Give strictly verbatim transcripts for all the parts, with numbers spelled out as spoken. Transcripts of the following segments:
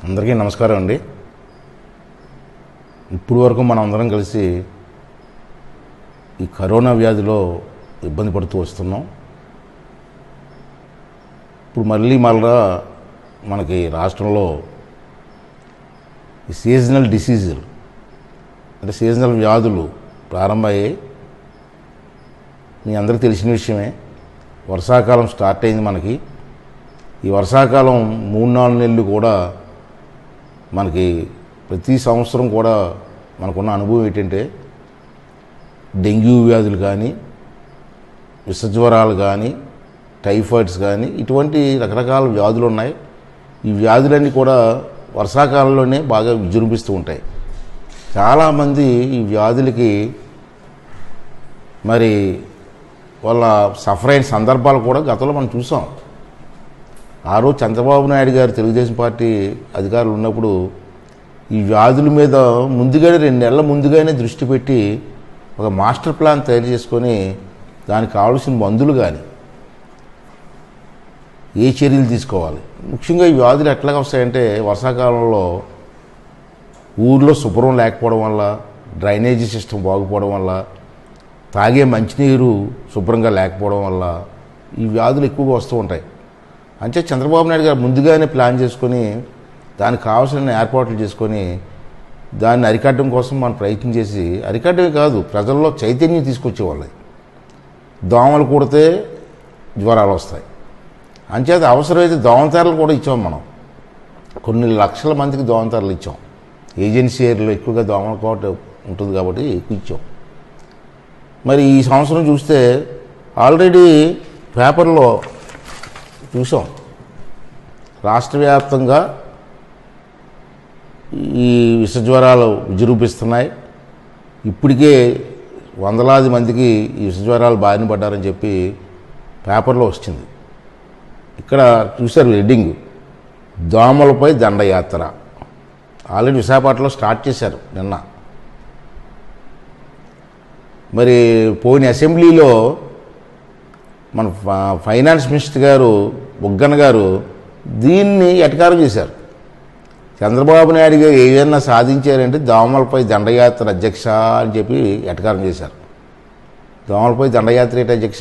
అందరికీ నమస్కారం అండి. ఇప్పుడు వరకు మనం అందరం కలిసి ఈ కరోనా వ్యాధిలో ఇబ్బంది పడుతూ వస్తున్నాం. ఇప్పుడు మళ్ళీ మళ్ళా మనకి రాష్ట్రంలో ఈ సీజనల్ డిసీజులు అంటే సీజనల్ వ్యాధులు ప్రారంభమయ్యాయి. మీ అందరికీ తెలిసిన విషయమే. వర్షాకాలం స్టార్ట్ అయింది మనకి. ఈ వర్షాకాలం మూడు నాలుగు నెలలు కూడా మనకి ప్రతి సంవత్సరం కూడా మనకున్న అనుభవం ఏంటంటే డెంగ్యూ వ్యాధులు కానీ, విషజ్వరాలు కానీ, టైఫాయిడ్స్ కానీ ఇటువంటి రకరకాల వ్యాధులు ఉన్నాయి. ఈ వ్యాధులన్నీ కూడా వర్షాకాలంలోనే బాగా విజృంభిస్తూ ఉంటాయి. చాలామంది ఈ వ్యాధులకి మరి వాళ్ళ సఫర్ అయిన సందర్భాలు కూడా గతంలో మనం చూసాం. ఆ రోజు చంద్రబాబు నాయుడు గారు తెలుగుదేశం పార్టీ అధికారులు ఉన్నప్పుడు ఈ వ్యాధుల మీద ముందుగానే రెండు నెలల ముందుగానే దృష్టి పెట్టి ఒక మాస్టర్ ప్లాన్ తయారు చేసుకొని దానికి కావాల్సిన మందులు కానీ ఏ చర్యలు తీసుకోవాలి. ముఖ్యంగా ఈ వ్యాధులు ఎట్లాగా వస్తాయంటే వర్షాకాలంలో ఊర్లో శుభ్రం లేకపోవడం వల్ల, డ్రైనేజీ సిస్టమ్ బాగుపోవడం వల్ల, తాగే మంచినీరు శుభ్రంగా లేకపోవడం వల్ల ఈ వ్యాధులు ఎక్కువగా వస్తూ ఉంటాయి. అంటే చంద్రబాబు నాయుడు గారు ముందుగానే ప్లాన్ చేసుకొని దానికి కావాల్సిన ఏర్పాట్లు చేసుకొని దాన్ని అరికట్టడం కోసం మనం ప్రయత్నం చేసి, అరికట్టమే కాదు ప్రజల్లో చైతన్యం తీసుకొచ్చేవాళ్ళది. దోమలు కుడితే జ్వరాలు వస్తాయి. అంచేత అవసరమైతే దోమతెరలు కూడా ఇచ్చాం. మనం కొన్ని లక్షల మందికి దోమతెరలు ఇచ్చాం. ఏజెన్సీ ఏరియాలో ఎక్కువగా దోమల కోట ఉంటుంది కాబట్టి ఎక్కువ ఇచ్చాం. మరి ఈ సంవత్సరం చూస్తే ఆల్రెడీ పేపర్లో చూసాం, రాష్ట్ర వ్యాప్తంగా ఈ విషజ్వరాలు విజృంభిస్తున్నాయి. ఇప్పటికే వందలాది మందికి ఈ విషజ్వరాలు బారిన పడ్డారని చెప్పి పేపర్లో వచ్చింది. ఇక్కడ చూశారు హెడ్డింగ్, దోమలపై దండయాత్ర. ఆల్రెడీ విశాఖపట్నంలో స్టార్ట్ చేశారు నిన్న. మరి పోయిన అసెంబ్లీలో మన ఫైనాన్స్ మినిస్టర్ గారు బుగ్గన గారు దీన్ని ఎటకారం చేశారు. చంద్రబాబు నాయుడు గారు ఏదైనా సాధించారంటే దోమలపై దండయాత్ర అధ్యక్ష అని చెప్పి ఎటకారం చేశారు. దోమలపై దండయాత్ర ఏంటి అధ్యక్ష,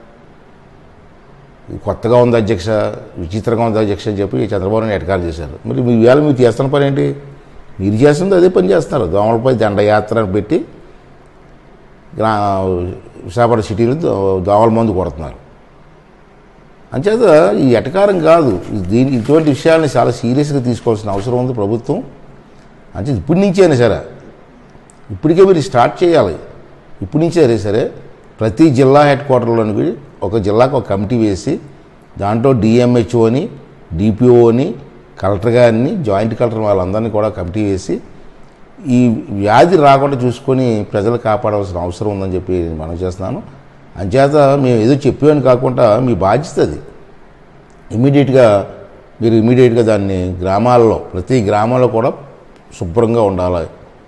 కొత్తగా ఉంది అధ్యక్ష, విచిత్రంగా ఉంది అధ్యక్ష అని చెప్పి చంద్రబాబు నాయుడు ఎటకారం చేశారు. మరి మీ వేళ మీరు చేస్తున్న పని ఏంటి? మీరు చేస్తుంది అదే పని చేస్తున్నారు. దోమలపై దండయాత్ర అని పెట్టి గ్రా విశాఖపట్నం సిటీలో దోమల మందు కొడుతున్నారు. అంచేత ఈ ఎటకారం కాదు, దీని ఇటువంటి విషయాలని చాలా సీరియస్గా తీసుకోవాల్సిన అవసరం ఉంది ప్రభుత్వం. అంటే ఇప్పటి నుంచే అయినా సరే, ఇప్పటికే మీరు స్టార్ట్ చేయాలి. ఇప్పటి నుంచే అయినా సరే ప్రతి జిల్లా హెడ్ క్వార్టర్లోని ఒక జిల్లాకు ఒక కమిటీ వేసి దాంట్లో డిఎంహెచ్ఓని, డిపిఓని, కలెక్టర్ గారిని, జాయింట్ కలెక్టర్ వాళ్ళందరినీ కూడా కమిటీ వేసి ఈ వ్యాధి రాకుండా చూసుకొని ప్రజలు కాపాడాల్సిన అవసరం ఉందని చెప్పి నేను మనం చేస్తున్నాను. అంచేత మేము ఏదో చెప్పేవని కాకుండా మీ బాధ్యత అది. ఇమీడియట్గా మీరు ఇమీడియట్గా దాన్ని గ్రామాల్లో, ప్రతి గ్రామంలో కూడా శుభ్రంగా ఉండాలి.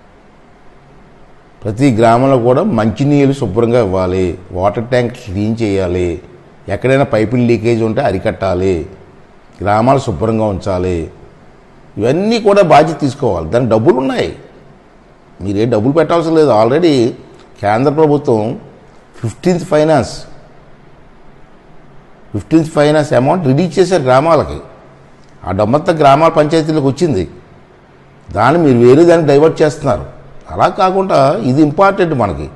ప్రతి గ్రామంలో కూడా మంచినీళ్ళు శుభ్రంగా ఇవ్వాలి. వాటర్ ట్యాంక్ క్లీన్ చేయాలి. ఎక్కడైనా పైపులు లీకేజ్ ఉంటే అరికట్టాలి. గ్రామాలు శుభ్రంగా ఉంచాలి. ఇవన్నీ కూడా బాధ్యత తీసుకోవాలి. దానికి డబ్బులు ఉన్నాయి, మీరేం డబ్బులు పెట్టాల్సిన లేదు. ఆల్రెడీ కేంద్ర ప్రభుత్వం fifteenth finance fifteenth finance amount release చేశారు గ్రామాలకి. ఆ డబ్బంతా గ్రామాల పంచాయతీలకు వచ్చింది. దాన్ని మీరు వేరే దానికి డైవర్ట్ చేస్తున్నారు. అలా కాకుండా ఇది ఇంపార్టెంట్ మనకి.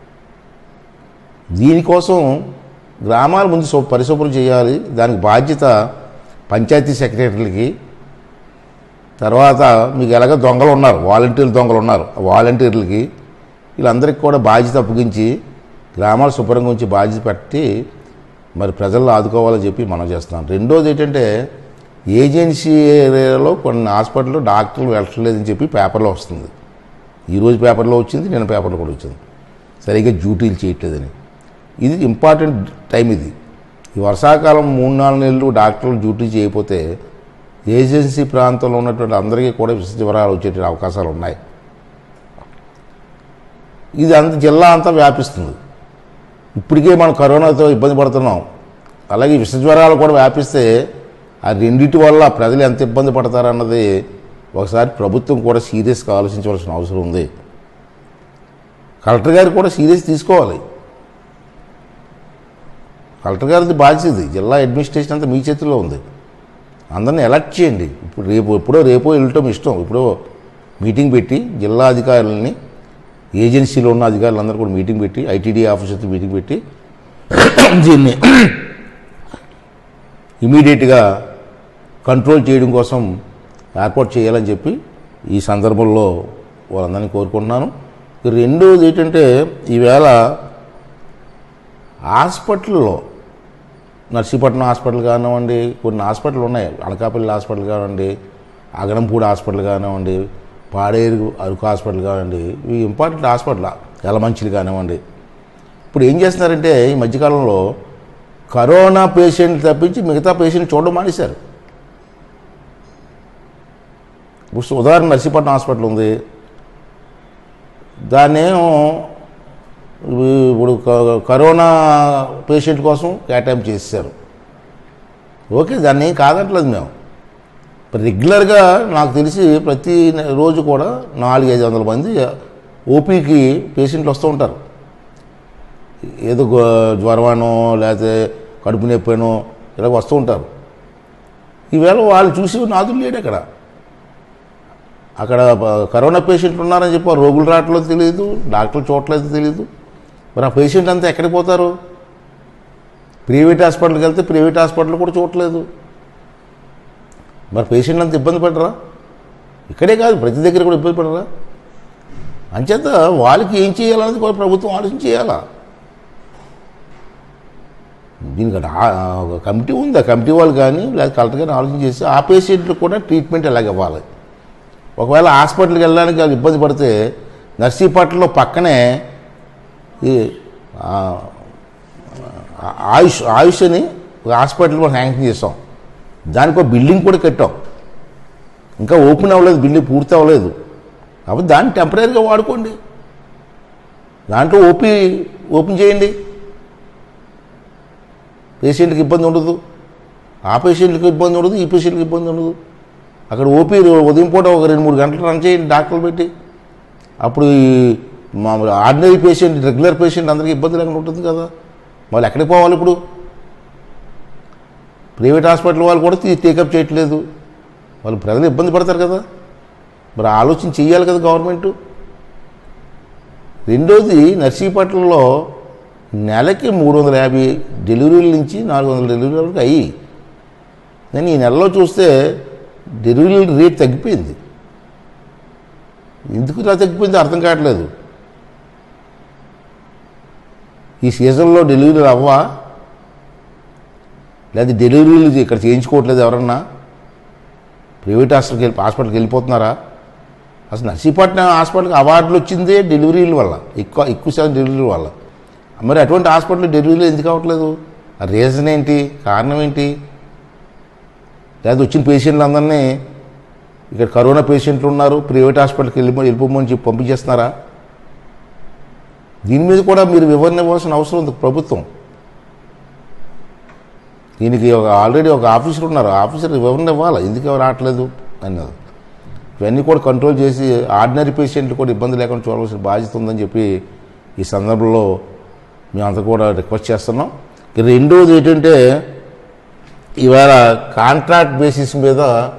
దీనికోసం గ్రామాల ముందు పరిశుభ్రం చేయాలి. దానికి బాధ్యత పంచాయతీ సెక్రటరీలకి. తర్వాత మీకు ఎలాగ దొంగలు ఉన్నారు, వాలంటీర్లు దొంగలు ఉన్నారు, వాలంటీర్లకి వీళ్ళందరికీ కూడా బాధ్యత అప్పగించి గ్రామాలు శుభ్రంగా ఉంచి బాధ్యత పెట్టి మరి ప్రజల్లో ఆదుకోవాలని చెప్పి మనం చేస్తున్నాం. రెండోది ఏంటంటే ఏజెన్సీ ఏరియాలో కొన్ని హాస్పిటల్లో డాక్టర్లు వెళ్ళట్లేదని చెప్పి పేపర్లో వస్తుంది. ఈరోజు పేపర్లో వచ్చింది, నిన్న పేపర్లో కూడా వచ్చింది, సరిగ్గా డ్యూటీలు చేయట్లేదని. ఇది ఇంపార్టెంట్ టైం. ఇది ఈ వర్షాకాలం మూడు నాలుగు నెలలు డాక్టర్లు డ్యూటీ చేయకపోతే ఏజెన్సీ ప్రాంతంలో ఉన్నటువంటి అందరికీ కూడా విషజ్వరాలు వచ్చేటువంటి అవకాశాలు ఉన్నాయి. ఇది అంత జిల్లా అంతా వ్యాపిస్తుంది. ఇప్పటికే మనం కరోనాతో ఇబ్బంది పడుతున్నాం. అలాగే విషజ్వరాలు కూడా వ్యాపిస్తే ఆ రెండింటి వల్ల ప్రజలు ఎంత ఇబ్బంది పడతారన్నది ఒకసారి ప్రభుత్వం కూడా సీరియస్గా ఆలోచించవలసిన అవసరం ఉంది. కలెక్టర్ గారు కూడా సీరియస్ తీసుకోవాలి. కలెక్టర్ గారిది బాధ్యత. జిల్లా అడ్మినిస్ట్రేషన్ అంతా మీ చేతిలో ఉంది. అందరిని ఎలక్ట్ చేయండి. ఇప్పుడు రేపు ఎప్పుడో రేపో వెళ్ళటం ఇష్టం. ఇప్పుడు మీటింగ్ పెట్టి జిల్లా అధికారులని, ఏజెన్సీలో ఉన్న అధికారులందరూ కూడా మీటింగ్ పెట్టి, ఐటీడీ ఆఫీసర్తో మీటింగ్ పెట్టి దీన్ని ఇమీడియట్గా కంట్రోల్ చేయడం కోసం ఏర్పాటు చేయాలని చెప్పి ఈ సందర్భంలో వాళ్ళందరినీ కోరుకుంటున్నాను. రెండోది ఏంటంటే, ఈవేళ హాస్పిటల్లో నర్సీపట్నం హాస్పిటల్ కానివ్వండి, కొన్ని హాస్పిటల్ ఉన్నాయి, అనకాపల్లి హాస్పిటల్ కానివ్వండి, అగనంపూడి హాస్పిటల్ కానివ్వండి, పాడేరు అరకు హాస్పిటల్ కానివ్వండి, ఇవి ఇంపార్టెంట్ హాస్పిటల్, యలమంచిలి కానివ్వండి. ఇప్పుడు ఏం చేస్తున్నారంటే ఈ మధ్యకాలంలో కరోనా పేషెంట్ తప్పించి మిగతా పేషెంట్ చూడడం మానేశారు. ఇప్పుడు ఉదాహరణ నర్సీపట్నం హాస్పిటల్ ఉంది, దాన్నేమో ఇప్పుడు కరోనా పేషెంట్ కోసం కేటాయింపు చేశారు. ఓకే, దాన్ని ఏం కాదట్లేదు మేము. రెగ్యులర్గా నాకు తెలిసి ప్రతి రోజు కూడా నాలుగు ఐదు వందల మంది ఓపీకి పేషెంట్లు వస్తూ ఉంటారు. ఏదో జ్వరమానో లేకపోతే కడుపు నొప్పినో ఇలా వస్తూ ఉంటారు. ఈవేళ వాళ్ళు చూసి నాదులు లేడు. అక్కడ అక్కడ కరోనా పేషెంట్లు ఉన్నారని చెప్పి రోగులు రావట్లేదు తెలియదు, డాక్టర్లు చూడట్లేదు తెలియదు. మరి ఆ పేషెంట్ అంతా ఎక్కడికి పోతారు? ప్రైవేట్ హాస్పిటల్కి వెళ్తే ప్రైవేట్ హాస్పిటల్ కూడా చూడట్లేదు. మరి పేషెంట్లు అంతా ఇబ్బంది పడరా? ఇక్కడే కాదు, ప్రతి దగ్గర కూడా ఇబ్బంది పడరా? అంచేత వాళ్ళకి ఏం చేయాలనేది కూడా ప్రభుత్వం ఆలోచన చేయాలా. దీనికి ఒక కమిటీ ఉంది, ఆ కమిటీ వాళ్ళు కానీ లేదా కలెక్టర్ గారిని ఆలోచన చేసి ఆ పేషెంట్లకు కూడా ట్రీట్మెంట్ ఎలాగ ఇవ్వాలి. ఒకవేళ హాస్పిటల్కి వెళ్ళడానికి వాళ్ళు ఇబ్బంది పడితే నర్సీపట్నంలో పక్కనే ఈ ఆయుష్ ఆయుష్ అని ఒక హాస్పిటల్ మనం శాంక్షన్ చేస్తాం. దానికి ఒక బిల్డింగ్ కూడా కట్టాం. ఇంకా ఓపెన్ అవ్వలేదు, బిల్డింగ్ పూర్తి అవ్వలేదు. కాబట్టి దాన్ని టెంపరీగా వాడుకోండి. దాంట్లో ఓపీ ఓపెన్ చేయండి. పేషెంట్కి ఇబ్బంది ఉండదు, ఆ పేషెంట్కి ఇబ్బంది ఉండదు, ఈ పేషెంట్కి ఇబ్బంది ఉండదు. అక్కడ ఓపీ ఉదయం పూట ఒక రెండు మూడు గంటలు రన్ చేయండి డాక్టర్లు పెట్టి. అప్పుడు ఈ మామూలు ఆర్డినరీ పేషెంట్, రెగ్యులర్ పేషెంట్ అందరికీ ఇబ్బంది లేకుండా ఉంటుంది కదా. వాళ్ళు ఎక్కడికి పోవాలి? ఇప్పుడు ప్రైవేట్ హాస్పిటల్ వాళ్ళు కూడా టేకప్ చేయట్లేదు. వాళ్ళు ప్రజలు ఇబ్బంది పడతారు కదా. మరి ఆలోచన చెయ్యాలి కదా గవర్నమెంట్. రెండోది, నర్సీపట్నంలో నెలకి మూడు వందల యాభై డెలివరీల నుంచి నాలుగు వందల డెలివరీ వరకు అయ్యి, నేను ఈ నెలలో చూస్తే డెలివరీ రేట్ తగ్గిపోయింది. ఎందుకు ఇలా తగ్గిపోయింది అర్థం కావట్లేదు. ఈ సీజన్లో డెలివరీలు అవ్వా, లేదా డెలివరీలు ఇక్కడ చేయించుకోవట్లేదు ఎవరన్నా? ప్రైవేట్ హాస్పిటల్కి వెళ్ళి హాస్పిటల్కి వెళ్ళిపోతున్నారా? అసలు నర్సీపట్నం హాస్పిటల్కి అవార్డులు వచ్చిందే డెలివరీల వల్ల, ఎక్కువ ఎక్కువ శాతం డెలివరీల వల్ల. మరి అటువంటి హాస్పిటల్ డెలివరీలు ఎందుకు అవ్వట్లేదు? ఆ రీజన్ ఏంటి? కారణం ఏంటి? లేదా వచ్చిన పేషెంట్లు అందరినీ ఇక్కడ కరోనా పేషెంట్లు ఉన్నారు, ప్రైవేట్ హాస్పిటల్కి వెళ్ళి వెళ్ళిపోమని చెప్పి పంపించేస్తున్నారా? దీని మీద కూడా మీరు వివరణ ఇవ్వాల్సిన అవసరం ఉంది ప్రభుత్వం. దీనికి ఒక ఆల్రెడీ ఒక ఆఫీసర్ ఉన్నారు, ఆఫీసర్ వివరణ ఇవ్వాలి ఎందుకు ఎవరు రావట్లేదు అన్నది. ఇవన్నీ కూడా కంట్రోల్ చేసి ఆర్డినరీ పేషెంట్లు కూడా ఇబ్బంది లేకుండా చూడవలసిన బాధ్యత ఉందని చెప్పి ఈ సందర్భంలో మేమంతా కూడా రిక్వెస్ట్ చేస్తున్నాం. రెండోది ఏంటంటే, ఇవాళ కాంట్రాక్ట్ బేసిస్ మీద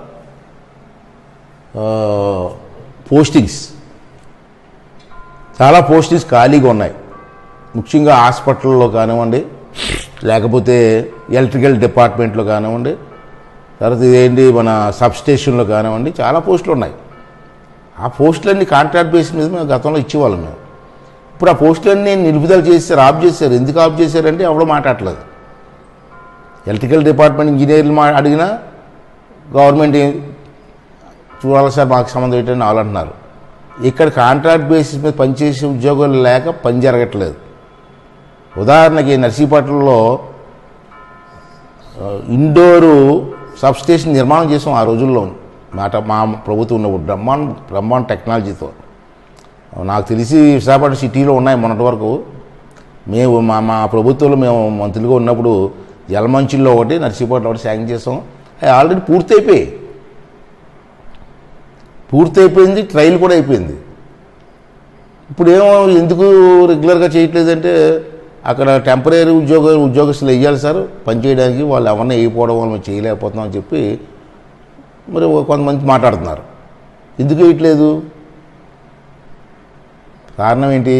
పోస్టింగ్స్, చాలా పోస్టింగ్స్ ఖాళీగా ఉన్నాయి. ముఖ్యంగా హాస్పిటల్లో కానివ్వండి, లేకపోతే ఎలక్ట్రికల్ డిపార్ట్మెంట్లో కానివ్వండి, తర్వాత ఇదేంటి మన సబ్స్టేషన్లో కానివ్వండి, చాలా పోస్టులు ఉన్నాయి. ఆ పోస్టులన్నీ కాంట్రాక్ట్ బేసిస్ మీద మేము గతంలో ఇచ్చేవాళ్ళం మేము. ఇప్పుడు ఆ పోస్టులన్నీ నిలుపుదల చేశారు, ఆఫ్ చేశారు. ఎందుకు ఆఫ్ చేశారంటే ఎవడో మాట్లాడలేదు. ఎలక్ట్రికల్ డిపార్ట్మెంట్ ఇంజనీర్లు మా అడిగినా గవర్నమెంట్ చూడాలి సార్ మాకు సంబంధం ఏంటని వాళ్ళు అంటున్నారు. ఇక్కడ కాంట్రాక్ట్ బేసిస్ మీద పనిచేసే ఉద్యోగాలు లేక పని జరగట్లేదు. ఉదాహరణకి నర్సీపట్నంలో ఇండోరు సబ్స్టేషన్ నిర్మాణం చేసాం ఆ రోజుల్లో, మాట మా ప్రభుత్వం ఉన్నప్పుడు బ్రహ్మాండ బ్రహ్మాండ టెక్నాలజీతో. నాకు తెలిసి విశాఖపట్నం సిటీలో ఉన్నాయి మొన్నటి వరకు. మేము మా మా ప్రభుత్వంలో మేము మంత్రులుగా ఉన్నప్పుడు యలమంచిల్లో ఒకటి, నర్సీపట్నం ఒకటి శాంక్షన్ చేసాం. అవి ఆల్రెడీ పూర్తి అయిపోయాయి. పూర్తి అయిపోయింది, ట్రయల్ కూడా అయిపోయింది. ఇప్పుడు ఏమో ఎందుకు రెగ్యులర్గా చేయట్లేదంటే అక్కడ టెంపరీ ఉద్యోగ ఉద్యోగస్తులు వెయ్యాలి సార్ పనిచేయడానికి, వాళ్ళు ఎవరిని వేయకపోవడం వల్ల మేము చేయలేకపోతున్నాం అని చెప్పి మరి కొంతమంది మాట్లాడుతున్నారు. ఎందుకు వేయట్లేదు? కారణం ఏంటి?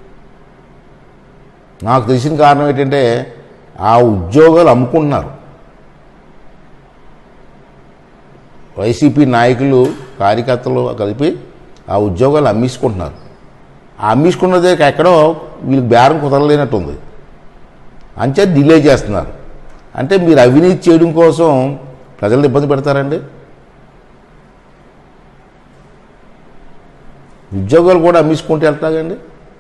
నాకు తెలిసిన కారణం ఏంటంటే ఆ ఉద్యోగాలు అమ్ముకుంటున్నారు. వైసీపీ నాయకులు కార్యకర్తలు కలిపి ఆ ఉద్యోగాలు అమ్మేసుకుంటున్నారు. ఆ అమ్మేసుకున్నదే ఎక్కడో వీళ్ళకి బేరం కుదరలేనట్టుంది, అంచే డిలే చేస్తున్నారు. అంటే మీరు అవినీతి చేయడం కోసం ప్రజలను ఇబ్బంది పెడతారండి. ఉద్యోగాలు కూడా అమ్మేసుకుంటే వెళ్తాగండి.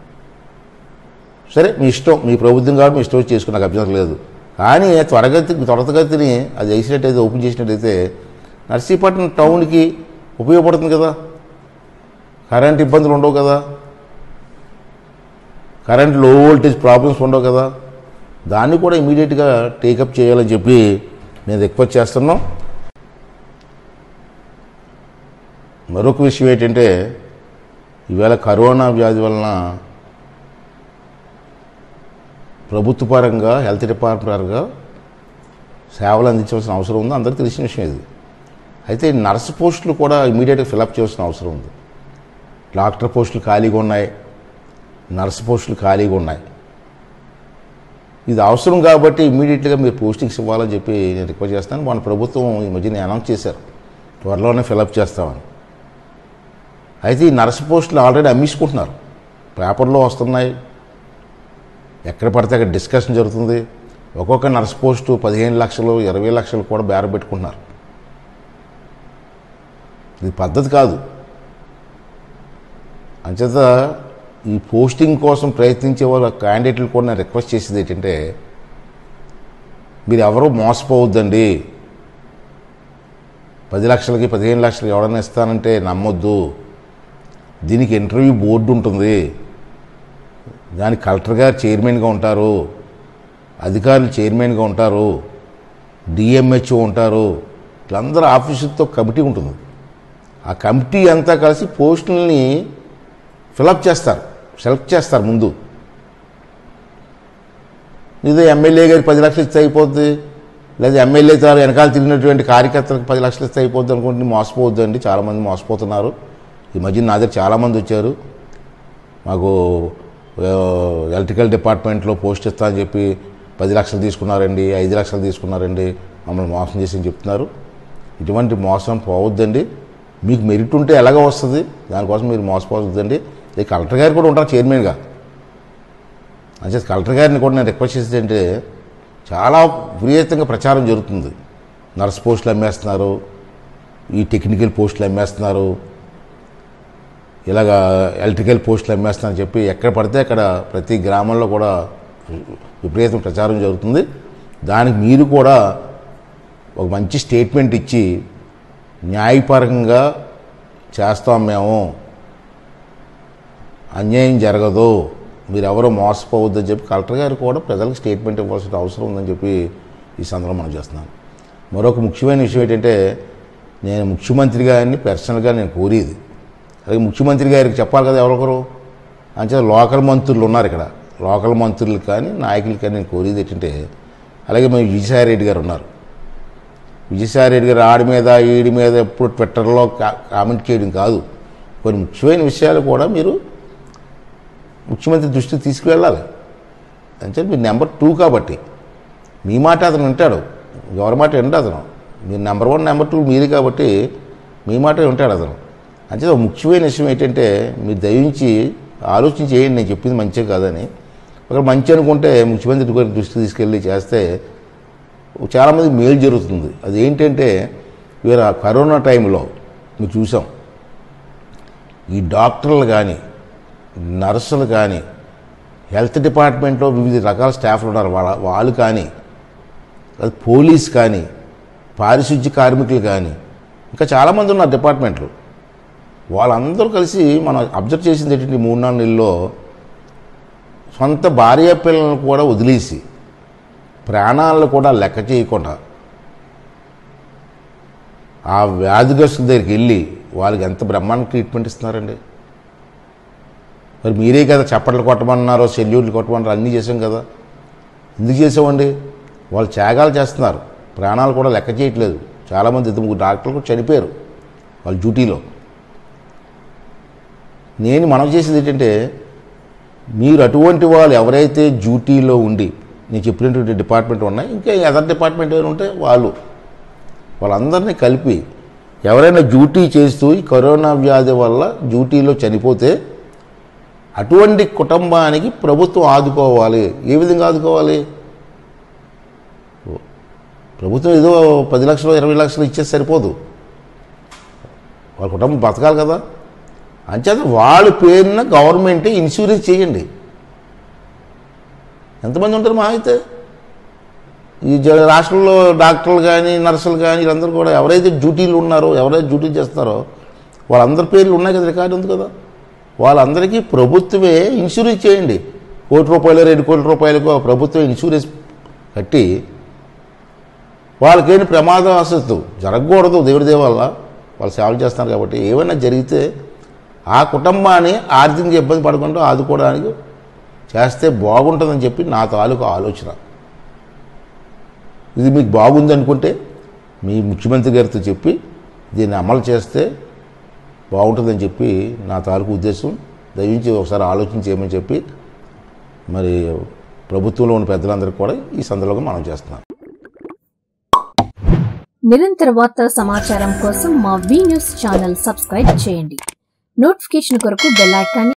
సరే మీ ఇష్టం, మీ ప్రభుత్వం కాబట్టి మీ ఇష్టం చేసుకుని నాకు అభ్యంతరం లేదు. కానీ త్వరగతి త్వరతగతిని అది వేసినట్టయితే, ఓపెన్ చేసినట్టయితే నర్సీపట్నం టౌన్కి ఉపయోగపడుతుంది కదా, కరెంట్ ఇబ్బందులు ఉండవు కదా, కరెంట్ లో వోల్టేజ్ ప్రాబ్లమ్స్ ఉండవు కదా. దాన్ని కూడా ఇమీడియట్గా టేకప్ చేయాలని చెప్పి నేను రిక్వెస్ట్ చేస్తున్నాం. మరొక విషయం ఏంటంటే ఈవేళ కరోనా వ్యాధి వలన ప్రభుత్వ పరంగా హెల్త్ డిపార్ట్మెంట్ పరంగా సేవలు అందించవలసిన అవసరం ఉంది, అందరికీ తెలిసిన విషయం ఇది. అయితే నర్స్ పోస్టులు కూడా ఇమీడియట్గా ఫిలప్ చేయాల్సిన అవసరం ఉంది. డాక్టర్ పోస్టులు ఖాళీగా ఉన్నాయి, నర్స్ పోస్టులు ఖాళీగా ఉన్నాయి. ఇది అవసరం కాబట్టి ఇమీడియట్గా మీరు పోస్టింగ్స్ ఇవ్వాలని చెప్పి నేను రిక్వెస్ట్ చేస్తాను. మన ప్రభుత్వం ఈ మధ్యన అనౌన్స్ చేశారు త్వరలోనే ఫిలప్ చేస్తామని. అయితే ఈ నర్స్ పోస్టులు ఆల్రెడీ అమ్మేసుకుంటున్నారు, పేపర్లో వస్తున్నాయి, ఎక్కడ పడితే అక్కడ డిస్కషన్ జరుగుతుంది. ఒక్కొక్క నర్స్ పోస్టు పదిహేను లక్షలు ఇరవై లక్షలు కూడా బేర పెట్టుకుంటున్నారు. ఇది పద్ధతి కాదు. అంచేత ఈ పోస్టింగ్ కోసం ప్రయత్నించే వాళ్ళ క్యాండిడేట్లు కూడా నేను రిక్వెస్ట్ చేసేది ఏంటంటే మీరు ఎవరూ మోసపోవద్దండి. పది లక్షలకి పదిహేను లక్షలకి ఎవరైనా ఇస్తానంటే నమ్మొద్దు. దీనికి ఇంటర్వ్యూ బోర్డు ఉంటుంది, దానికి కలెక్టర్ గారు చైర్మన్గా ఉంటారు, అధికారులు చైర్మన్గా ఉంటారు, డిఎంహెచ్ఓ ఉంటారు, వీళ్ళందరూ ఆఫీసులతో కమిటీ ఉంటుంది. ఆ కమిటీ అంతా కలిసి పోస్టులని ఫిలప్ చేస్తారు, సెలెక్ట్ చేస్తారు ముందు. ఇదే ఎమ్మెల్యే గారికి పది లక్షలు ఇస్తే అయిపోద్ది, లేదా ఎమ్మెల్యే తాను వెనకాల తిరిగినటువంటి కార్యకర్తలకు పది లక్షలు ఇస్తే అయిపోద్ది అనుకుంటే మోసపోవద్దు అండి. చాలామంది మోసపోతున్నారు. ఈ మధ్య నా దగ్గర చాలామంది వచ్చారు, మాకు ఎలక్ట్రికల్ డిపార్ట్మెంట్లో పోస్ట్ ఇస్తా అని చెప్పి పది లక్షలు తీసుకున్నారండి, ఐదు లక్షలు తీసుకున్నారండి, మమ్మల్ని మోసం చేసి అని చెప్తున్నారు. ఇటువంటి మోసం పోవద్దండి. మీకు మెరిట్ ఉంటే ఎలాగ వస్తుంది, దానికోసం మీరు మోసపోవద్దండి. ఈ కలెక్టర్ గారు కూడా ఉంటారు చైర్మన్గా. అంటే కలెక్టర్ గారిని కూడా నేను రిక్వెస్ట్ చేసేదంటే చాలా విపరీతంగా ప్రచారం జరుగుతుంది. నర్స్ పోస్టులు అమ్మేస్తున్నారు, ఈ టెక్నికల్ పోస్టులు అమ్మేస్తున్నారు, ఇలాగా ఎలక్ట్రికల్ పోస్టులు అమ్మేస్తున్నారని చెప్పి ఎక్కడ పడితే అక్కడ ప్రతి గ్రామంలో కూడా విపరీతం ప్రచారం జరుగుతుంది. దానికి మీరు కూడా ఒక మంచి స్టేట్మెంట్ ఇచ్చి న్యాయపరంగా చేస్తాం, మేము అన్యాయం జరగదు, మీరెవరో మోసపోవద్దని చెప్పి కలెక్టర్ గారు కూడా ప్రజలకు స్టేట్మెంట్ ఇవ్వాల్సిన అవసరం ఉందని చెప్పి ఈ సందర్భంగా మనం చేస్తున్నాను. మరొక ముఖ్యమైన విషయం ఏంటంటే నేను ముఖ్యమంత్రి గారిని పర్సనల్గా నేను కోరేది, అలాగే ముఖ్యమంత్రి గారికి చెప్పాలి కదా ఎవరొకరు, అంతే లోకల్ మంత్రులు ఉన్నారు ఇక్కడ, లోకల్ మంత్రులు కానీ నాయకులు కానీ నేను కోరేది ఏంటంటే, అలాగే మేము విజయసాయి రెడ్డి గారు ఉన్నారు. విజయసాయి రెడ్డి గారు ఆడి మీద ఈడి మీద ఎప్పుడు ట్విట్టర్లో కామెంట్ చేయడం కాదు, కొన్ని ముఖ్యమైన విషయాలు కూడా మీరు ముఖ్యమంత్రి దృష్టికి తీసుకువెళ్ళాలి. అంటే మీరు నెంబర్ టూ కాబట్టి మీ మాట అతను వింటాడు, ఎవరి మాట వింటాడు అతను. మీరు నెంబర్ వన్ నెంబర్ టూ మీరే కాబట్టి మీ మాట వింటాడు అతను. అంటే ఒక ముఖ్యమైన విషయం ఏంటంటే మీరు దయించి ఆలోచించి చేయండి, నేను చెప్పింది మంచిగా కాదని. ఒకవేళ మంచి అనుకుంటే ముఖ్యమంత్రి గారి దృష్టికి తీసుకెళ్ళి చేస్తే చాలామంది మేలు జరుగుతుంది. అది ఏంటంటే వీరు కరోనా టైంలో మీరు చూసాం, ఈ డాక్టర్లు కానీ నర్సులు కానీ హెల్త్ డిపార్ట్మెంట్లో వివిధ రకాల స్టాఫ్లు ఉన్నారు, వాళ్ళ వాళ్ళు కానీ అది పోలీస్ కానీ పారిశుద్ధ్య కార్మికులు కానీ ఇంకా చాలామంది ఉన్నారు డిపార్ట్మెంట్లు. వాళ్ళందరూ కలిసి మనం అబ్జర్వ్ చేసింది ఏంటంటే మూడు నాలుగు నెలల్లో సొంత భార్య పిల్లలను కూడా వదిలేసి ప్రాణాలను కూడా లెక్క చేయకుండా ఆ వ్యాధిగ్రస్తుల దగ్గరికి వెళ్ళి వాళ్ళకి ఎంత బ్రహ్మాండ ట్రీట్మెంట్ ఇస్తున్నారండి. మరి మీరే కదా చప్పట్లు కొట్టమన్నారో, సెల్యూట్లు కొట్టమన్నారు, అన్నీ చేసాం కదా. ఎందుకు చేసామండి? వాళ్ళు త్యాగాలు చేస్తున్నారు, ప్రాణాలు కూడా లెక్క చేయట్లేదు. చాలామంది ఇద్దరు ముగ్గురు డాక్టర్లు కూడా చనిపోయారు వాళ్ళ డ్యూటీలో. నేను మనం చేసేది ఏంటంటే, మీరు అటువంటి వాళ్ళు ఎవరైతే డ్యూటీలో ఉండి నేను చెప్పినటువంటి డిపార్ట్మెంట్ ఉన్నాయి, ఇంకా అదర్ డిపార్ట్మెంట్ ఏమైనా ఉంటే వాళ్ళు వాళ్ళందరినీ కలిపి ఎవరైనా డ్యూటీ చేస్తూ ఈ కరోనా వ్యాధి వల్ల డ్యూటీలో చనిపోతే అటువంటి కుటుంబానికి ప్రభుత్వం ఆదుకోవాలి. ఏ విధంగా ఆదుకోవాలి? ప్రభుత్వం ఏదో పది లక్షలు ఇరవై లక్షలు ఇచ్చేసి సరిపోదు, వాళ్ళ కుటుంబం బతకాలి కదా. అంచేత వాళ్ళ పేరున గవర్నమెంటే ఇన్సూరెన్స్ చేయండి. ఎంతమంది ఉంటారు మా అయితే ఈ రాష్ట్రంలో డాక్టర్లు కానీ నర్సులు కానీ వీళ్ళందరూ కూడా ఎవరైతే డ్యూటీలు ఉన్నారో, ఎవరైతే డ్యూటీ చేస్తారో వాళ్ళందరి పేర్లు ఉన్నాయి కదా, రికార్డు ఉంది కదా. వాళ్ళందరికీ ప్రభుత్వమే ఇన్సూరెన్స్ చేయండి. కోటి రూపాయలు రెండు కోట్ల రూపాయలకు ప్రభుత్వం ఇన్సూరెన్స్ కట్టి వాళ్ళకేంటి ప్రమాదం అసలు జరగకూడదు. దేవుడి దేవ వల్ల వాళ్ళు సేవలు చేస్తున్నారు కాబట్టి ఏమైనా జరిగితే ఆ కుటుంబాన్ని ఆర్థికంగా ఇబ్బంది పడకుండా ఆదుకోవడానికి చేస్తే బాగుంటుందని చెప్పి నా తాలూకు ఆలోచన. ఇది మీకు బాగుంది అనుకుంటే మీ ముఖ్యమంత్రి గారితో చెప్పి దీన్ని అమలు చేస్తే బాగుంటుందని చెప్పి నా తాలూకు ఉద్దేశం. దయించి ఒకసారి ఆలోచన చేయమని చెప్పి మరి ప్రభుత్వంలో ఉన్న పెద్దలందరికీ కూడా ఈ సందర్భంగా మనం చేస్తున్నాం. నిరంతర వార్తా సమాచారం కోసం మా వి న్యూస్ ఛానల్ సబ్స్క్రైబ్ చేయండి. నోటిఫికేషన్ కొరకు బెల్ ఐకాన్